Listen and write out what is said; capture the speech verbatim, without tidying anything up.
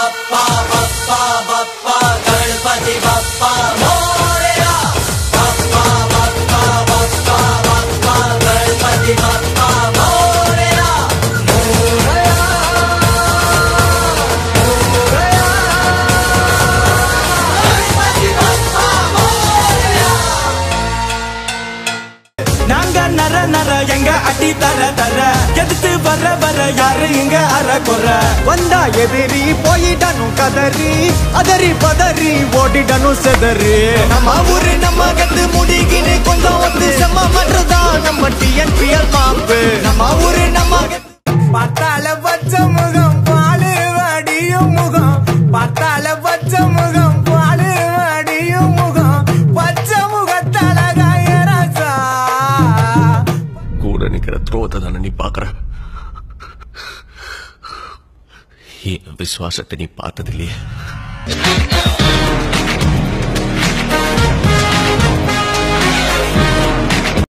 बप्पा बप्पा बप्पा गणपति बप्पा मोरया बप्पा बप्पा बप्पा बप्पा गणपति बप्पा मोरया मोरया मोरया गणपति बप्पा मोरया नांगा नर नर எங்க அடி தர தர எதிர்த்து வர வர யாரு இங்க அற கொற வந்தா எதிரி போயிடணும் கதறி அதறி பதறி ஓடிடணும் செதறி நம்ம ஊரு நம்ம கத்து முடிக்கினு கொஞ்சம் வந்து செம்ம மற்றதான் நம்ம டிஎன்பிஎல் மாப்பு நம்ம ஊரு நம்ம பத்தால பச்ச முகம் பாலு வடியும் முகம் பத்தால பச்ச முகம் பாலு வடியும் முகம் பச்சை முகத்தால காயராசா கூட நிக்கிற துரோகத்தை தானே நீ பாக்குற என் விசுவாசத்தை நீ பார்த்தது இல்லையே